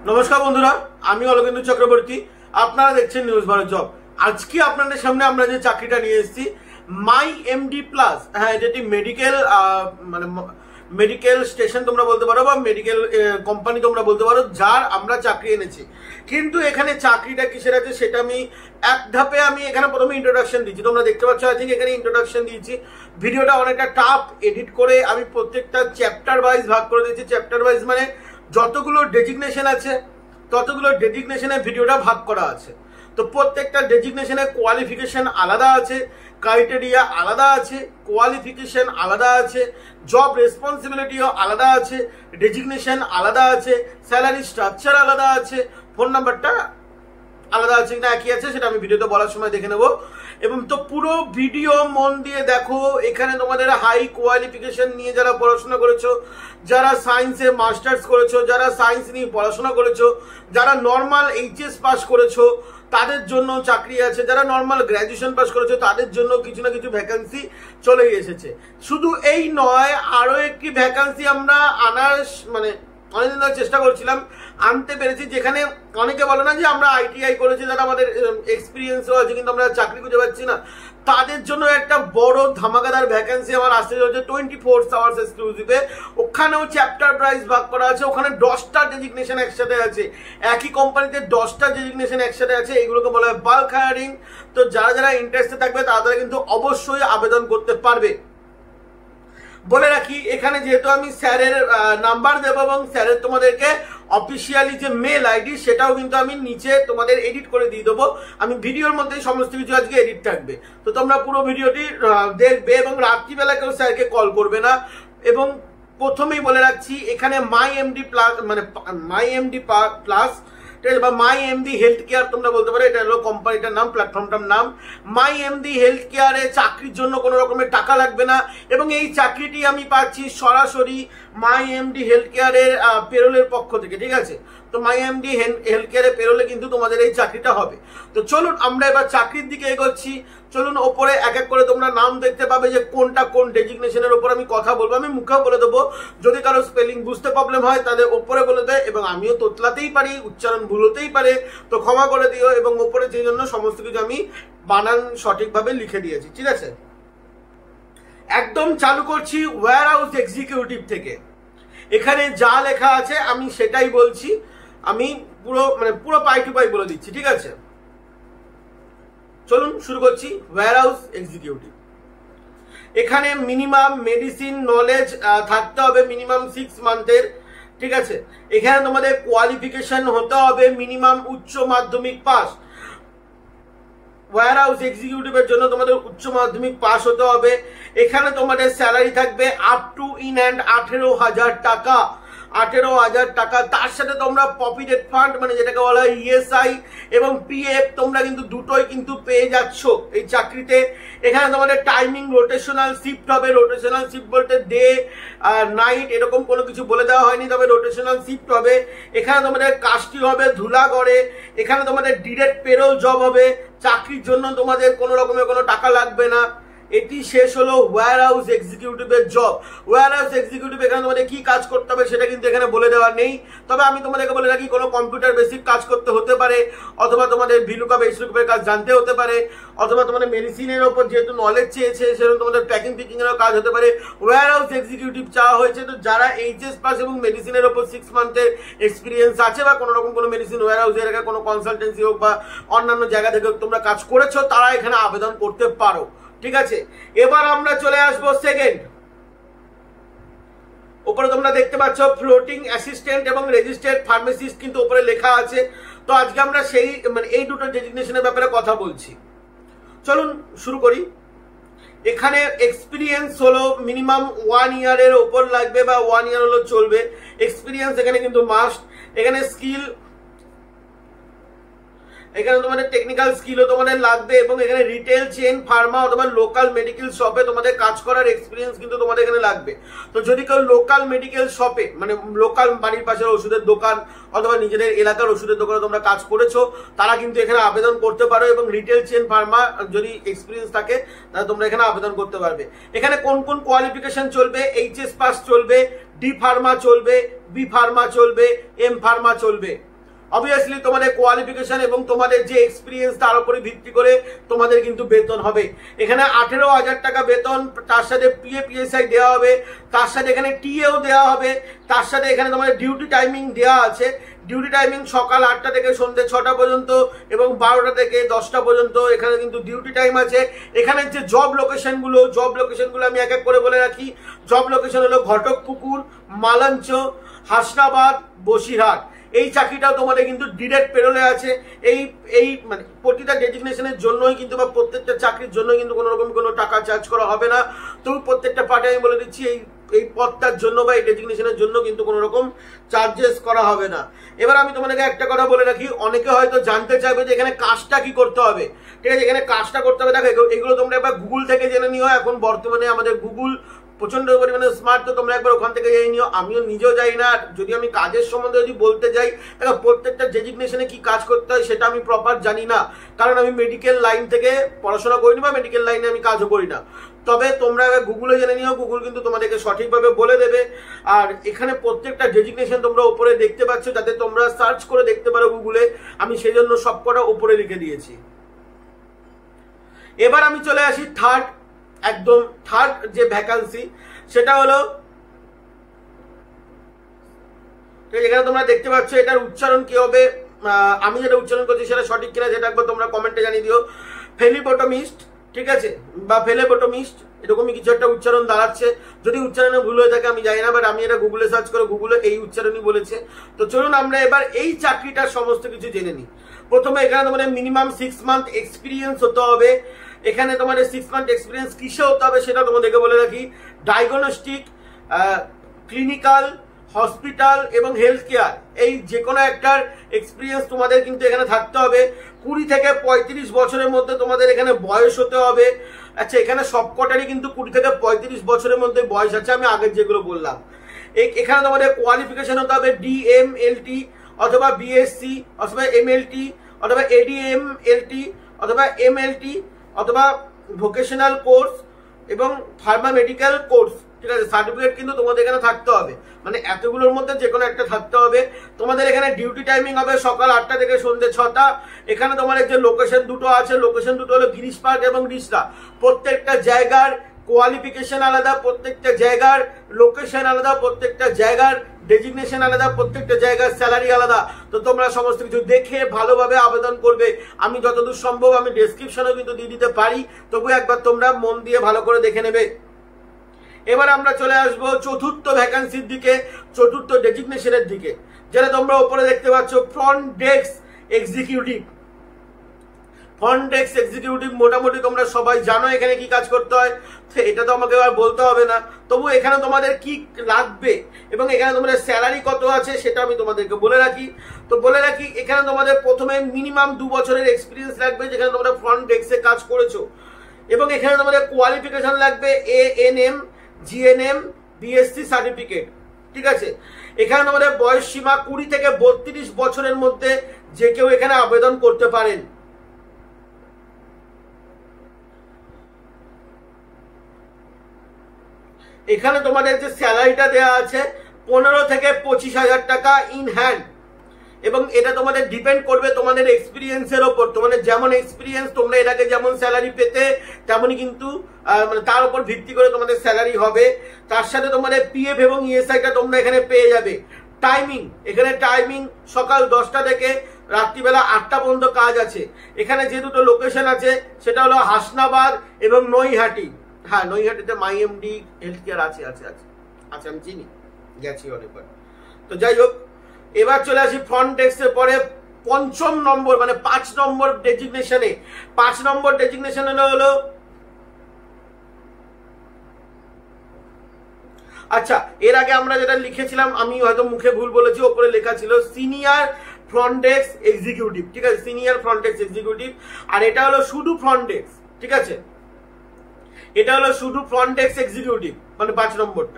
নমস্কার বন্ধুরা, আমি অলোকেন্দু চক্রবর্তী। আপনারা দেখছেন নিউজ ভারত জব। আজকে আপনাদের সামনে আমরা যে চাকরিটা নিয়ে এসেছি মাই এমডি প্লাস, হ্যাঁ, যেটি মেডিকেল মানে মেডিকেল স্টেশন তোমরা বলতে পারো বা মেডিকেল কোম্পানি তোমরা বলতে পারো, যার আমরা চাকরি এনেছি। কিন্তু এখানে চাকরিটা কিসের আছে সেটা আমি এক ধাপে আমি এখানে প্রথমে ইন্ট্রোডাকশন দিচ্ছি। তোমরা দেখতে পাচ্ছ আই থিঙ্ক এখানে ইন্ট্রোডাকশন দিয়েছি। ভিডিওটা অনেকটা টাফ এডিট করে আমি প্রত্যেকটা চ্যাপ্টার ওয়াইজ ভাগ করে দিয়েছি। চ্যাপ্টার ওয়াইজ মানে যতগুলো ডেজিগনেশন আছে ততগুলো ডেজিগনেশনের ভিডিওটা ভাগ করা আছে। তো প্রত্যেকটা ডেজিগনেশনের কোয়ালিফিকেশন আলাদা আছে, ক্রাইটেরিয়া আলাদা আছে, কোয়ালিফিকেশন আলাদা আছে, জব রেসপন্সিবিলিটিও আলাদা আছে, ডেজিগনেশন আলাদা আছে, স্যালারি স্ট্রাকচার আলাদা আছে, ফোন নাম্বারটা আলাদা আছে কিনা একই আছে সেটা আমি ভিডিওতে বলার সময় দেখে নেব। এবং তো পুরো ভিডিও মন দিয়ে দেখো। এখানে তোমাদের হাই কোয়ালিফিকেশন নিয়ে যারা পড়াশোনা করেছো, যারা সায়েন্সে মাস্টার্স করেছো, যারা সায়েন্স নিয়ে পড়াশোনা করেছো, যারা নর্মাল এইচএস পাস করেছো তাদের জন্য চাকরি আছে, যারা নর্মাল গ্র্যাজুয়েশন পাস করেছো তাদের জন্য কিছু না কিছু ভ্যাকান্সি চলেই এসেছে। শুধু এই নয়, আরো একটি ভ্যাকান্সি আমরা আনার মানে অনেকদিন ধরে চেষ্টা করছিলাম, আনতে পেরেছি। যেখানে অনেকে বলে না যে আমরা আইটিআই করেছি, যারা আমাদের এক্সপিরিয়েন্সও আছে কিন্তু আমরা চাকরি খুঁজে পাচ্ছি না, তাদের জন্য একটা বড় ধামাকাদার ভ্যাকেন্সি আমার আসতে চলেছে 24 আওয়ার্স এক্সক্লুসিভে। ওখানেও চ্যাপ্টার প্রাইস ভাগ করা আছে, ওখানে 10টা ডেজিগনেশন একসাথে আছে, একই কোম্পানিতে 10টা ডেজিগনেশন একসাথে আছে। এগুলোকে বলা হয় বাল্ক হায়ারিং। তো যারা যারা ইন্টারেস্টেড থাকবে তারা কিন্তু অবশ্যই আবেদন করতে পারবে। বলে রাখি, এখানে যেহেতু আমি স্যারের নাম্বার দেবো এবং স্যারের তোমাদেরকে অফিসিয়ালি যে মেল আইডি সেটাও কিন্তু আমি নিচে তোমাদের এডিট করে দিয়ে দেবো। আমি ভিডিওর মধ্যেই সমস্ত কিছু আজকে এডিট থাকবে, তো তোমরা পুরো ভিডিওটি দেখবে এবং রাত্রিবেলা কেউ স্যারকে কল করবে না। এবং প্রথমেই বলে রাখছি, এখানে মাই এমডি প্লাস মানে মাই এমডি প্লাস বা মাই এমডি হেলথ কেয়ার তোমরা বলতে পারো, এটা হলো কোম্পানিটার নাম, প্ল্যাটফর্মটার নাম। মাই এমডি হেলথ কেয়ারে চাকরির জন্য কোনো রকমের টাকা লাগবে না এবং এই চাকরিটি আমি পাচ্ছি সরাসরি মাই এমডি হেলথ কেয়ারের পেরোলের পক্ষ থেকে, ঠিক আছে? তো মাই এমডি হেলথ কেয়ারে পেরোলে কিন্তু তোমাদের এই চাকরিটা হবে। তো চলুন আমরা এবার চাকরির দিকে এগোচ্ছি। চলুন, ওপরে এক এক করে তোমরা নাম দেখতে পাবে যে কোনটা কোন ডেজিগনেশনের ওপর আমি কথা বলবো। আমি মুখেও বলে দেবো, যদি কারো স্পেলিং বুঝতে প্রবলেম হয় তাদের ওপরে বলে দেয়, এবং আমিও তোতলাতেই পারি, উচ্চারণ ভুল হতেই পারে, তো ক্ষমা করে দিও। এবং ওপরে সেই জন্য সমস্ত কিছু আমি বানান সঠিকভাবে লিখে দিয়েছি, ঠিক আছে? একদম চালু করছি ওয়্যার হাউস এক্সিকিউটিভ থেকে। এখানে যা লেখা আছে আমি সেটাই বলছি, আমি পুরো পাই টু পাই বলে দিচ্ছি, ঠিক আছে? চলুন শুরু করছি। ওয়্যার হাউস এক্সিকিউটিভ, এখানে মিনিমাম মেডিসিন নলেজ থাকতে হবে, মিনিমাম 6 মান্থের, ঠিক আছে? এখানে তোমাদের কোয়ালিফিকেশন হতে হবে মিনিমাম উচ্চ মাধ্যমিক পাস। ওয়্যার হাউস এক্সিকিউটিভের জন্য তোমাদের উচ্চ মাধ্যমিক পাস হতে হবে। এখানে তোমাদের স্যালারি থাকবে আপ টু ইন হ্যান্ড 18,000 টাকা, 18,000 টাকা। তার সাথে তোমরা প্রভিডেন্ট ফান্ড মানে যেটাকে বলা হয় ইএসআই এবং পিএফ তোমরা কিন্তু দুটোই কিন্তু পেয়ে যাচ্ছ এই চাকরিতে। এখানে তোমাদের টাইমিং রোটেশনাল শিফট হবে। রোটেশনাল শিফট বলতে ডে আর নাইট এরকম কোনো কিছু বলে দেওয়া হয়নি, তবে রোটেশনাল শিফট হবে। এখানে তোমাদের কাজটি হবে ধুলাগড়ে। এখানে তোমাদের ডিরেক্ট পেরোল জব হবে। চাকরির জন্য তোমাদের কোনো রকমের কোনো টাকা লাগবে না। এটি শেষ হলো ওয়্যার হাউস এক্সিকিউটিভের জব। ওয়্যার হাউস এক্সিকিউটিভ এখানে তোমাদের কি কাজ করতে হবে সেটা কিন্তু এখানে বলে দেওয়া নেই, তবে আমি তোমাদেরকে বলে রাখি কোনো কম্পিউটার বেসিক কাজ করতে হতে পারে, অথবা তোমাদের ভিলুকাপ এইচলুকাপের কাজ জানতে হতে পারে, অথবা তোমাদের মেডিসিনের ওপর যেহেতু নলেজ চেয়েছে সেরকম তোমাদের প্যাকিং পিকিং এরও কাজ হতে পারে। ওয়্যার হাউস এক্সিকিউটিভ চাওয়া হয়েছে তো যারা এইচএস পাস এবং মেডিসিনের ওপর 6 মান্থের এক্সপিরিয়েন্স আছে বা কোনো রকম কোনো মেডিসিন ওয়্যার হাউসের এলাকায় কোনো কনসালটেন্সি হোক বা অন্যান্য জায়গা থেকে তোমরা কাজ করেছো তারা এখানে আবেদন করতে পারো, ঠিক আছে? এবার আমরা চলে আসবো সেকেন্ড। উপরে তোমরা দেখতে পাচ্ছ ফ্লোটিং অ্যাসিস্ট্যান্ট এবং রেজিস্টার্ড ফার্মাসিস্ট কিন্তু উপরে লেখা আছে। তো আজকে আমরা সেই এই দুটো ডেজিগনেশনের ব্যাপারে কথা বলছি। চলুন শুরু করি। এখানে এক্সপিরিয়েন্স হলো মিনিমাম 1 ইয়ারের ওপর লাগবে বা 1 ইয়ার হলো চলবে। এক্সপিরিয়েন্স এখানে কিন্তু মাস্ট। এখানে স্কিল, এখানে তোমাদের টেকনিক্যাল স্কিলও তোমাদের লাগবে এবং এখানে রিটেল চেইন ফার্মা অথবা লোকাল মেডিকেল শপে তোমাদের কাজ করার এক্সপিরিয়েন্স কিন্তু তোমাদের এখানে লাগবে। তো যদি কেউ লোকাল মেডিকেল শপে মানে লোকাল বাড়ির পাশের ওষুধের দোকান অথবা নিজেদের এলাকার ওষুধের দোকানে তোমরা কাজ করেছো তারা কিন্তু এখানে আবেদন করতে পারো, এবং রিটেল চেইন ফার্মা যদি এক্সপিরিয়েন্স থাকে তাহলে তোমরা এখানে আবেদন করতে পারবে। এখানে কোন কোন কোয়ালিফিকেশন চলবে? এইচএস পাস চলবে, ডি ফার্মা চলবে, বি ফার্মা চলবে, এম ফার্মা চলবে। অবভিয়াসলি তোমাদের কোয়ালিফিকেশন এবং তোমাদের যে এক্সপিরিয়েন্স তার উপরে ভিত্তি করে তোমাদের কিন্তু বেতন হবে। এখানে 18,000 টাকা বেতন, তার সাথে PAPSI দেওয়া হবে, তার সাথে এখানে টিএও দেওয়া হবে, তার সাথে এখানে তোমাদের ডিউটি টাইমিং দেওয়া আছে। ডিউটি টাইমিং সকাল 8টা থেকে সন্ধ্যে 6টা পর্যন্ত এবং 12টা থেকে 10টা পর্যন্ত এখানে কিন্তু ডিউটি টাইম আছে। এখানে যে জব লোকেশনগুলো আমি এক এক করে বলে রাখি। জব লোকেশন হলো ঘটকপুকুর, মালঞ্চ, হাসনাবাদ, বসিরহাট। এই চাকরিটাও তোমাদের কিন্তু ডিরেক্ট পেরোলে আছে। এই মানে প্রতিটা ডেজিগনেশনের জন্যই কিন্তু বা প্রত্যেকটা চাকরির জন্যই কিন্তু কোনো রকম কোনো টাকা চার্জ করা হবে না। তো প্রত্যেকটা পার্টে আমি বলে দিচ্ছি এই পদটার জন্য বা এই ডেজিগনেশনের জন্য কিন্তু কোনো রকম চার্জেস করা হবে না। এবার আমি তোমাদেরকে একটা কথা বলে রাখি, অনেকে হয়তো জানতে চাইবে যে এখানে কাজটা কি করতে হবে। ঠিক আছে, এখানে কাজটা করতে হবে, দেখো এগুলো তোমরা একবার গুগল থেকে জেনে নিও। এখন বর্তমানে আমাদের গুগল প্রচন্ড পরিমাণে স্মার্ট, তো তোমরা একবার ওখান থেকে জেনে নিও। আমিও নিজেও যাই না, যদি আমি কাজের সম্বন্ধে যদি বলতে যাই, দেখো প্রত্যেকটা ডেজিগনেশনে কি কাজ করতে হয় সেটা আমি প্রপার জানি না, কারণ আমি মেডিকেল লাইন থেকে পড়াশোনা করিনি বা মেডিকেল লাইনে আমি কাজও করি না। তবে তোমরা গুগলে জেনে নিও, গুগল কিন্তু তোমাদেরকে সঠিকভাবে বলে দেবে। আর এখানে প্রত্যেকটা ডেজিগনেশন তোমরা উপরে দেখতে পাচ্ছ, যাতে তোমরা সার্চ করে দেখতে পারো গুগলে। আমি সেই জন্য সবকটা উপরে লিখে দিয়েছি। এবার আমি চলে আসি থার্ড যে ভ্যাকান্সি, সেটা হলো এখানে তোমরা দেখতে পাচ্ছ। এটার উচ্চারণ কি হবে, আমি যেটা উচ্চারণ করছি সেটা সঠিক কিনা সেটা একবার তোমরা কমেন্টে জানিয়ে দিও। ফেলিবোটোমিস্ট, ঠিক আছে, বা ফেলেবোটোমিস্ট, এরকমই কিছু একটা উচ্চারণ দাঁড়াচ্ছে। যদি উচ্চারণে ভুল হয়ে থাকে আমি জানি না, বাট আমি এটা গুগলে সার্চ করে গুগলে এই উচ্চারণই বলেছে। তো চলুন আমরা এবার এই চাকরিটার সমস্ত কিছু জেনে নিই। প্রথমে এখানে তোমাদের মিনিমাম 6 মান্থ এক্সপিরিয়েন্স হতে হবে। এখানে তোমাদের 6 মান্থ এক্সপিরিয়েন্স কিসে হতে হবে সেটা তোমাদেরকে বলে রাখি। ডায়াগনস্টিক, ক্লিনিক্যাল, হসপিটাল এবং হেলথ কেয়ার, এই যে কোনো একটার এক্সপিরিয়েন্স তোমাদের কিন্তু এখানে থাকতে হবে। 20 থেকে 35 বছরের মধ্যে তোমাদের এখানে বয়স হতে হবে। আচ্ছা, এখানে সবকটারই কিন্তু 20 থেকে 35 বছরের মধ্যে বয়স আছে, আমি আগের যেগুলো বললাম। এখানে তোমাদের কোয়ালিফিকেশন হতে হবে DMLT অথবা BSc অথবা MLT অথবা ADMLT অথবা MLT অথবা ভোকেশনাল কোর্স এবং ফার্মা মেডিকেল কোর্স। ঠিক আছে, সার্টিফিকেট কিন্তু তোমাদের এখানে থাকতে হবে, মানে এতগুলোর মধ্যে যে কোনো একটা থাকতে হবে। তোমাদের এখানে ডিউটি টাইমিং হবে সকাল 8টা থেকে সন্ধ্যে 6টা। এখানে তোমাদের যে লোকেশন দুটো আছে, লোকেশন দুটো হলো গিরিশ পার্ক এবং রিসরা। প্রত্যেকটা জায়গার কোয়ালিফিকেশন আলাদা, প্রত্যেকটা জায়গার লোকেশন আলাদা, প্রত্যেকটা জায়গার ডেজিগনেশন আলাদা, প্রত্যেকটা জায়গার স্যালারি আলাদা। তো তোমরা সমস্ত কিছু দেখে ভালোভাবে আবেদন করবে। আমি যতদূর সম্ভব আমি ডেসক্রিপশনেও কিন্তু দিয়ে দিতে পারি, তবু একবার তোমরা মন দিয়ে ভালো করে দেখে নেবে। এবার আমরা চলে আসবো চতুর্থ ভ্যাকান্সির দিকে, চতুর্থ ডেজিগনেশনের দিকে, যেটা তোমরা উপরে দেখতে পাচ্ছ front desk executive. Front desk executive মোটামুটি তোমরা সবাই জানো এখানে কি কাজ করতে হয়, তো এটা তো আমাকে আর বলতে হবে না। তবু এখানে তোমাদের কি লাগবে এবং এখানে তোমাদের স্যালারি কত আছে সেটা আমি তোমাদেরকে বলে রাখি। তো বলে রাখি, এখানে তোমাদের প্রথমে মিনিমাম 2 বছরের এক্সপিরিয়েন্স লাগবে যেখানে তোমরা ফ্রন্ট ডেস্কে কাজ করেছো, এবং এখানে তোমাদের কোয়ালিফিকেশন লাগবে ANM, GNM, BSc সার্টিফিকেট। ঠিক আছে, এখানে তোমাদের বয়স সীমা 20 থেকে 32 বছরের মধ্যে যে কেউ এখানে আবেদন করতে পারেন। এখানে তোমাদের যে স্যালারিটা দেওয়া আছে 15 থেকে 25,000 টাকা ইন হ্যান্ড, এবং এটা তোমাদের ডিপেন্ড করবে তোমাদের এক্সপিরিয়েন্সের ওপর। তোমাদের যেমন এক্সপিরিয়েন্স, তোমরা এর আগে যেমন স্যালারি পেতে তেমনই কিন্তু মানে তার উপর ভিত্তি করে তোমাদের স্যালারি হবে। তার সাথে তোমাদের PF এবং ESIটা তোমরা এখানে পেয়ে যাবে। টাইমিং, এখানে টাইমিং সকাল 10টা থেকে রাত্রিবেলা 8টা পর্যন্ত কাজ আছে। এখানে যে দুটো লোকেশন আছে সেটা হলো হাসনাবাদ এবং নৈহাটি। হ্যাঁ, নৈহাটিতে MyMD হেলথ কেয়ার আছে, আমি চিনি, গেছি অনেকবার। তো যাই হোক, এবার চলে আসি ফ্রন্ট ডেস্কের পরে 5ম নম্বর মানে 5 নম্বর ডেজিগনেশনে। 5 নম্বর ডেজিগনেশন হলো, আচ্ছা এর আগে আমরা যেটা লিখেছিলাম, আমি হয়তো মুখে ভুল বলেছি, ওপরে লেখা ছিল সিনিয়র ফ্রন্ট ডেস্ক এক্সিকিউটিভ। ঠিক আছে, সিনিয়র ফ্রন্ট ডেস্ক এক্সিকিউটিভ, আর এটা হলো শুধু ফ্রন্ট ডেস্ক। ঠিক আছে, এটা হলো শুধু ফ্রন্ট ডেস্ক এক্সিকিউটিভ, মানে 5 নম্বরটা।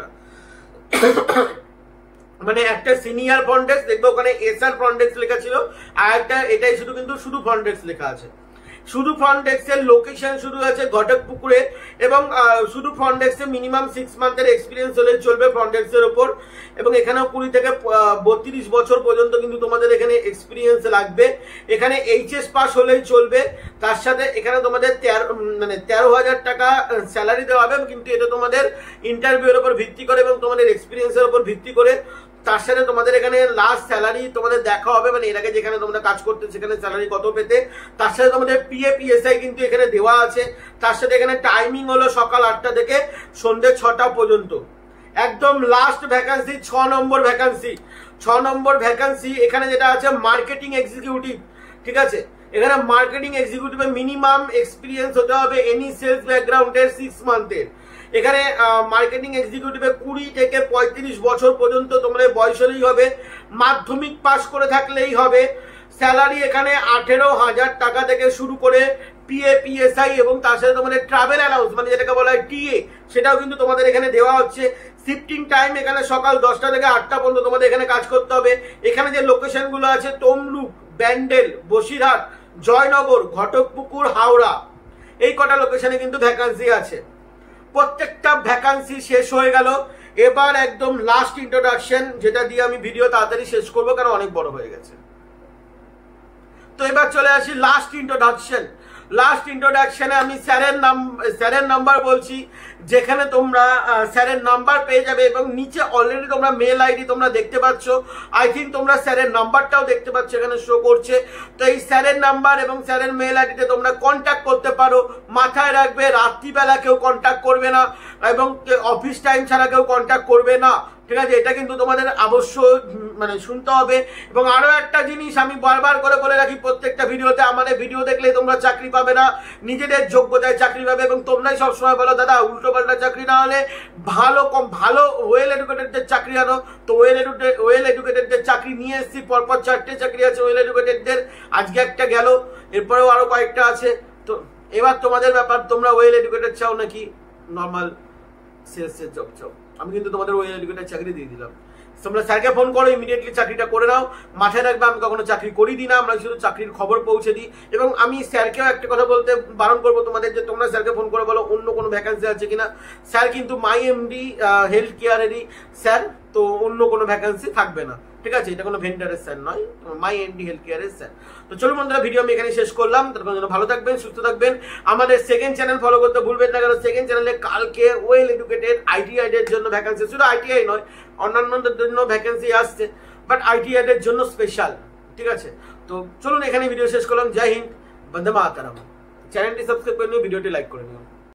মানে একটা সিনিয়র ফ্রন্ট ডেস্ক দেখবে ওখানে SR ফ্রন্ট ডেস্ক লেখা ছিল, আর একটা এটাই শুধু কিন্তু শুধু ফ্রন্ট ডেস্ক লেখা আছে। শুধু ফ্রন্ট ডেস্কের লোকেশন শুরু আছে ঘটকপুকুরে এবং শুধু ফ্রন্ট ডেস্কে মিনিমাম 6 মান্থের এক্সপিরিয়েন্স হলেই চলবে ফ্রন্ট ডেস্কের ওপর। এবং এখানেও 20 থেকে 32 বছর পর্যন্ত কিন্তু তোমাদের এখানে এক্সপিরিয়েন্স লাগবে। এখানে এইচএস পাস হলেই চলবে। তার সাথে এখানে তোমাদের 13,000 টাকা স্যালারি দেওয়া হবে, কিন্তু এটা তোমাদের ইন্টারভিউর উপর ভিত্তি করে এবং তোমাদের এক্সপিরিয়েন্সের উপর ভিত্তি করে। তার সাথে তোমাদের এখানে লাস্ট স্যালারি তোমাদের দেখা হবে, মানে এর আগে যেখানে তোমরা কাজ করতে সেখানে স্যালারি কত পেতে। তার সাথে তোমাদের PF-PSI কিন্তু এখানে দেওয়া আছে। তার সাথে এখানে টাইমিং হলো সকাল 8টা থেকে সন্ধ্যে 6টা পর্যন্ত। একদম লাস্ট ভ্যাকান্সি 6 নম্বর ভ্যাকান্সি। 6 নম্বর ভ্যাকান্সি এখানে যেটা আছে মার্কেটিং এক্সিকিউটিভ, ঠিক আছে। এখানে মার্কেটিং এক্সিকিউটিভে মিনিমাম এক্সপিরিয়েন্স হতে হবে এনি সেলস ব্যাকগ্রাউন্ডের 6 মান্থের। এখানে মার্কেটিং এক্সিকিউটিভে 20 থেকে 35 বছর পর্যন্ত তোমাদের বয়স হলেই হবে, মাধ্যমিক পাস করে থাকলেই হবে। স্যালারি এখানে 18,000 টাকা থেকে শুরু করে PF-PSI এবং তার সাথে তোমাদের ট্রাভেল অ্যালাউন্স মানে যেটাকে বলা হয় TA, সেটাও কিন্তু তোমাদের এখানে দেওয়া হচ্ছে। শিফটিং টাইম এখানে সকাল 10টা থেকে 8টা পর্যন্ত তোমাদের এখানে কাজ করতে হবে। এখানে যে লোকেশনগুলো আছে তমলুক, ব্যান্ডেল, বসিরহাট, জয়নগর, ঘটকপুকুর, হাওড়া, এই কটা লোকেশনে কিন্তু ভ্যাকান্সি আছে। প্রত্যেকটা ভ্যাকান্সি শেষ হয়ে গেল। এবার একদম লাস্ট ইন্ট্রোডাকশন, যেটা দিয়ে আমি ভিডিও তাড়াতাড়ি শেষ করবো কারণ অনেক বড় হয়ে গেছে। তো এবার চলে আসি লাস্ট ইন্ট্রোডাকশন। লাস্ট ইন্ট্রোডাকশনে আমি স্যারের নাম্বার বলছি, যেখানে তোমরা স্যারের নাম্বার পেয়ে যাবে এবং নিচে অলরেডি তোমরা মেল আইডি তোমরা দেখতে পাচ্ছ। আই থিঙ্ক তোমরা স্যারের নাম্বারটাও দেখতে পাচ্ছ, এখানে শো করছে। তো এই স্যারের নাম্বার এবং স্যারের মেল আইডিতে তোমরা কন্ট্যাক্ট করতে পারো। মাথায় রাখবে রাত্রিবেলা কেউ কন্ট্যাক্ট করবে না এবং অফিস টাইম ছাড়া কেউ কন্ট্যাক্ট করবে না, ঠিক আছে। এটা কিন্তু তোমাদের অবশ্যই মানে শুনতে হবে। এবং আরো একটা জিনিস আমি বারবার করে বলে রাখি প্রত্যেকটা ভিডিওতে, আমাদের ভিডিও দেখলে তোমরা চাকরি পাবে না, নিজেদের যোগ্যতায় চাকরি পাবে। এবং তোমরাই সবসময় বলো দাদা উল্টো পাল্টা চাকরি না হলে ভালো ওয়েল এডুকেটেডদের চাকরি আনো। তো ওয়েল এডুকেটেডদের চাকরি নিয়ে এসেছি, পরপর 4টে চাকরি আছে ওয়েল এডুকেটেডদের, আজকে একটা গেল, এরপরেও আরো কয়েকটা আছে। তো এবার তোমাদের ব্যাপার, তোমরা ওয়েল এডুকেটেড চাও নাকি নর্মাল সেলসের জব চাও। আমি কিন্তু তোমাদের ওয়েল এডুকেটেড চাকরি দিয়ে দিলাম। তোমরা স্যারকে ফোন করো, ইমিডিয়েটলি চাকরিটা করে নাও। মাথায় রাখবে আমি কখনো চাকরি করি দিই না, আমরা শুধু চাকরির খবর পৌঁছে দিই। এবং আমি স্যারকেও একটা কথা বলতে বারণ করবো তোমাদের, যে তোমরা স্যারকে ফোন করে বলো অন্য কোনো ভ্যাকান্সি আছে কিনা। স্যার কিন্তু মাই এমডি হেলথ কেয়ারেরই স্যার, তো অন্য কোনো ভ্যাকান্সি থাকবে না, ঠিক আছে। এটা কোনো ভেন্ডারের স্যার নয়, মাই এমডি হেলথ কেয়ারের স্যার। তো চলুন বন্ধুরা, ভিডিও আমি এখানে শেষ করলাম। তার জন্য ভালো থাকবেন, সুস্থ থাকবেন। আমাদের সেকেন্ড চ্যানেল ফলো করতে ভুলবেন না, কারণ সেকেন্ড চ্যানেলে কালকে ওয়েল এডুকেটেড ITI এর জন্য ভ্যাকান্সি, শুধু ITI নয় অন্যান্যদের জন্য ভ্যাকেন্সি আসছে, বাট ITI এর জন্য স্পেশাল, ঠিক আছে। তো চলুন এখানে ভিডিও শেষ করলাম। জয় হিন্দ, বন্দে মাতরম। চ্যানেলটি সাবস্ক্রাইব করে নিও, ভিডিওটি লাইক করে নিও।